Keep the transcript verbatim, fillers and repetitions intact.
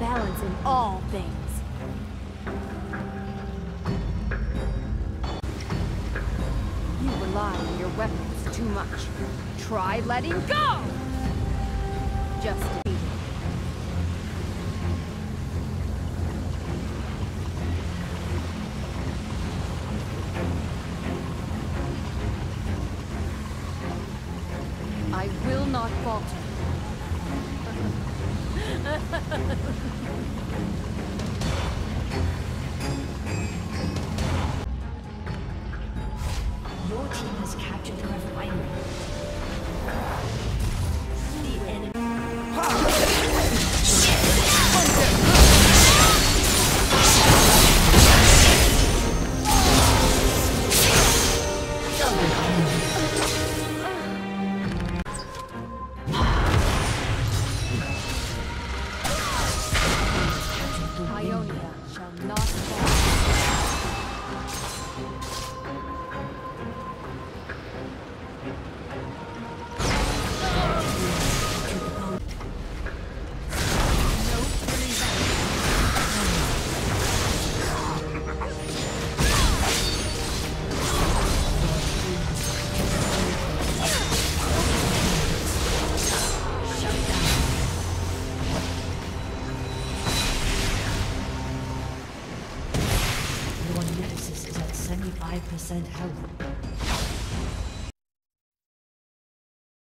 balance in all things. You rely on your weapons too much. Try letting go! Just defeated. I will not falter. Your team has captured the refinery. The enemy. Ionia shall not fall. Your nemesis is at seventy-five percent health.